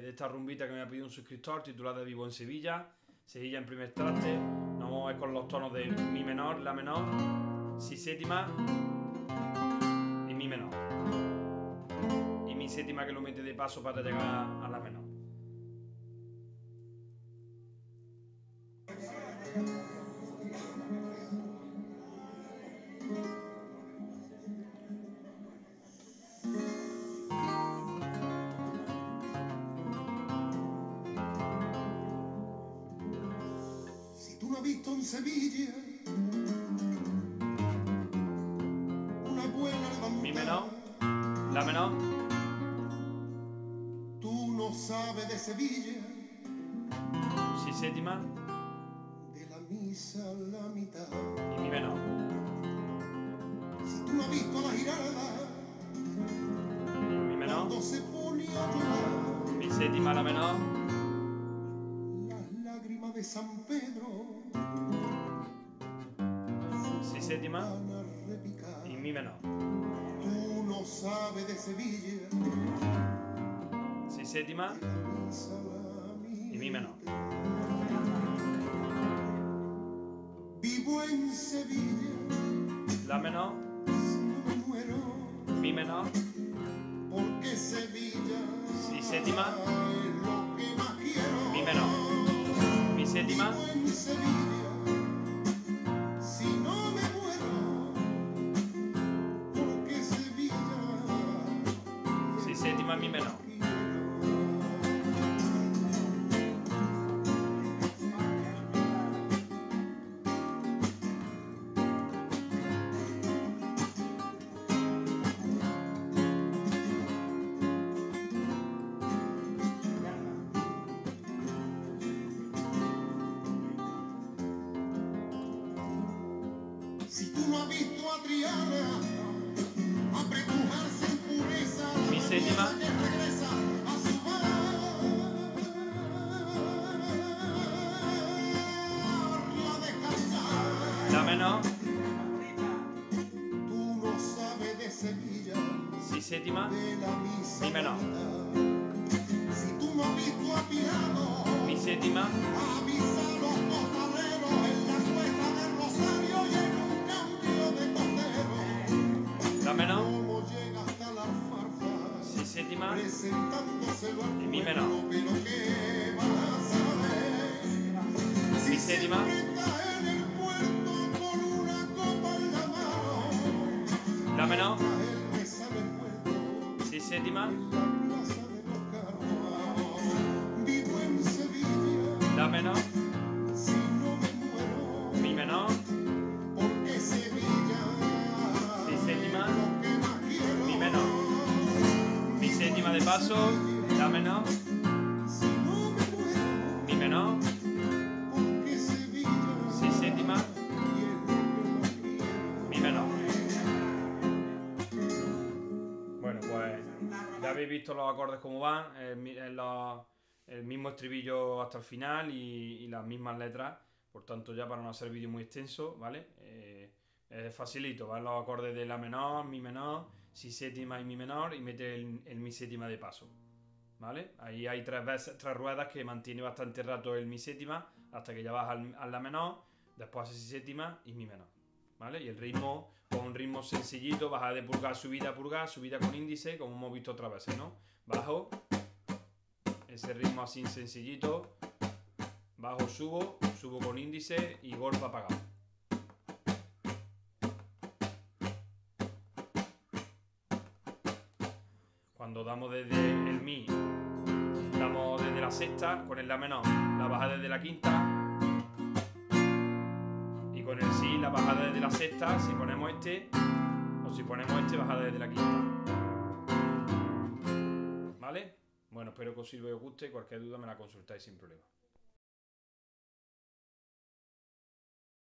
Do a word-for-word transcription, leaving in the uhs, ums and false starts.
de esta rumbita que me ha pedido un suscriptor, titulada Vivo en Sevilla. Sevilla en primer traste. Nos vamos a ver con los tonos de mi menor, la menor, si séptima y mi menor. Y mi séptima, que lo mete de paso para llegar a la menor. Si tú no has visto en Sevilla una buena levantada, mi menor, la menor, tú no sabes de Sevilla, si séptima de la misa a la mitad. y mi menor. Si tú no has visto la giralda Mi menor, cuando se pone a llorar, mi séptima, la menor, las lágrimas de San Pedro si séptima van a repicar. y mi menor. Tú no sabes de Sevilla, Si séptima de la misa a la y mi menor. mitad. Vivo en Sevilla, La menor, si no me muero, mi menor, porque Sevilla si séptima, es lo que más quiero. mi menor. Mi séptima, Vivo en Sevilla, si no me muero, porque Sevilla si séptima, mi menor. Si tú no has visto a Triana apretujarse en pureza, Mi séptima, que regresa a su barra descansar. la menor, Tú no sabes de Sevilla, si séptima, de la misa mi menor. Si tú no has visto a Tirano, Mi séptima, avisa a los costaleros en la cuesta del Rosario y en un cambio de costero. la menor, Cómo llega hasta la alfarfa, si séptima presentándoselo al y mi pueblo, menor. pero ¿qué vas a saber? Mi Si séptima, siempre estás en el puerto con una copa en la mano, la menor, él reza en el puerto, si séptima, en la plaza de los carros. Vivo en Sevilla, la menor, si no me muero, mi menor, porque Sevilla si séptima, es lo que más quiero. mi menor. Mi séptima de paso, la menor, Si no me muero, mi menor, porque Sevilla si séptima, es lo que más quiero. mi menor. Bueno, pues ya habéis visto los acordes como van, el, mi- el los- el mismo estribillo hasta el final y, y las mismas letras. Por tanto, ya para no hacer vídeo muy extenso, ¿vale? Eh, es facilito, van los acordes de la menor, mi menor, si séptima y mi menor, y mete el, el mi séptima de paso, ¿vale? Ahí hay tres veces, tres ruedas que mantiene bastante rato el mi séptima hasta que ya vas al, a la menor, después hace si séptima y mi menor, ¿vale? Y el ritmo, con un ritmo sencillito, baja de pulgar, subida a pulgar, subida con índice, como hemos visto otras veces, ¿no? Bajo, ese ritmo así sencillito, bajo, subo, subo con índice y golpe apagado. Cuando damos desde el mi, damos desde la sexta, con el la menor, la baja desde la quinta, y con el si, la bajada desde la sexta, si ponemos este, o si ponemos este, bajada desde la quinta. ¿Vale? Bueno, espero que os sirva y os guste. Cualquier duda me la consultáis sin problema.